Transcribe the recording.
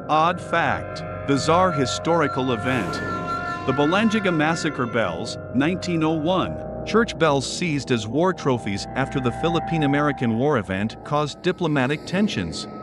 Odd fact. Bizarre historical event. The Balangiga Massacre bells, 1901. Church bells seized as war trophies after the Philippine-American War event caused diplomatic tensions.